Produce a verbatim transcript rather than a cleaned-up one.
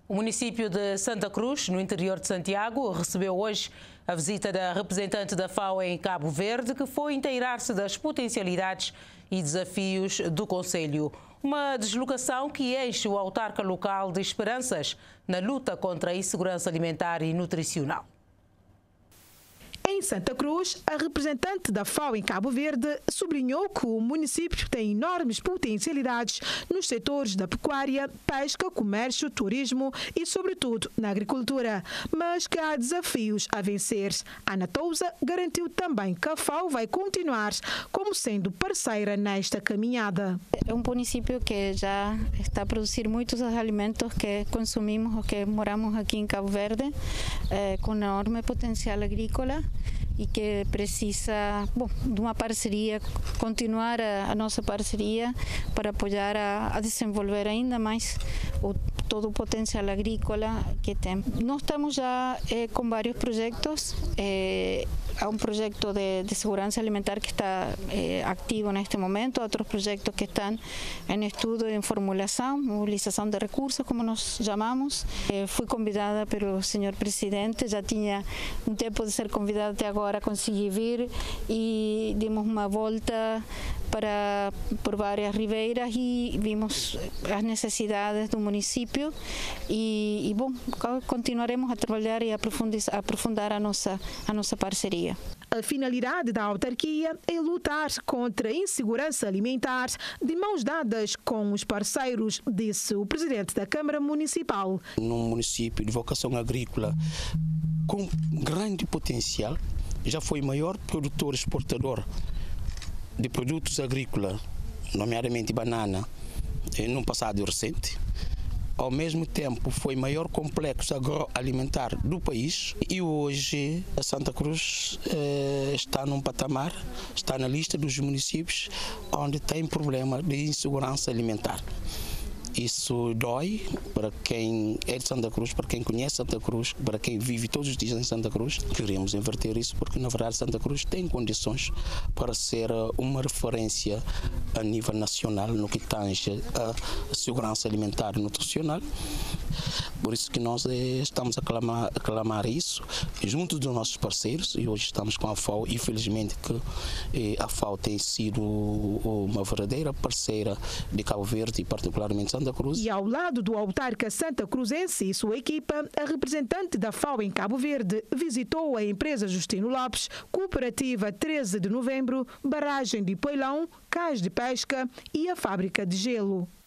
O município de Santa Cruz, no interior de Santiago, recebeu hoje a visita da representante da FAO em Cabo Verde, que foi inteirar-se das potencialidades e desafios do concelho. Uma deslocação que enche o autarca local de esperanças na luta contra a insegurança alimentar e nutricional. Em Santa Cruz, a representante da FAO em Cabo Verde sublinhou que o município tem enormes potencialidades nos setores da pecuária, pesca, comércio, turismo e, sobretudo, na agricultura, mas que há desafios a vencer. Ana Touza garantiu também que a FAO vai continuar como sendo parceira nesta caminhada. É um município que já está a produzir muitos alimentos que consumimos ou que moramos aqui em Cabo Verde, eh, com enorme potencial agrícola, e que precisa, bom, de uma parceria, continuar a, a nossa parceria para apoiar a, a desenvolver ainda mais o, todo o potencial agrícola que tem. Nós estamos já eh, com vários projetos. Eh, há um projeto de, de segurança alimentar que está eh, ativo neste momento, outros projetos que estão em estudo, em formulação, mobilização de recursos, como nós chamamos. Eh, fui convidada pelo senhor presidente, já tinha um tempo de ser convidada até agora. Agora consegui vir e dimos uma volta para, por várias ribeiras e vimos as necessidades do município e, e bom, continuaremos a trabalhar e a aprofundar, a aprofundar a nossa, a nossa parceria. A finalidade da autarquia é lutar contra a insegurança alimentar de mãos dadas com os parceiros, disse o presidente da Câmara Municipal. Num município de vocação agrícola com grande potencial, já foi maior produtor exportador de produtos agrícolas, nomeadamente banana, num passado recente. Ao mesmo tempo, foi maior complexo agroalimentar do país e hoje a Santa Cruz eh, está num patamar, está na lista dos municípios onde tem problema de insegurança alimentar. Isso dói para quem é de Santa Cruz, para quem conhece Santa Cruz, para quem vive todos os dias em Santa Cruz. Queremos inverter isso porque, na verdade, Santa Cruz tem condições para ser uma referência a nível nacional no que tange a segurança alimentar e nutricional. Por isso que nós estamos a clamar, a clamar isso junto dos nossos parceiros e hoje estamos com a FAO e felizmente que a FAO tem sido uma verdadeira parceira de Cabo Verde e particularmente Santa Cruz. E ao lado do autarca Santa Cruzense e sua equipa, a representante da FAO em Cabo Verde visitou a empresa Justino Lopes, cooperativa treze de novembro, barragem de Poilão, cais de pesca e a fábrica de gelo.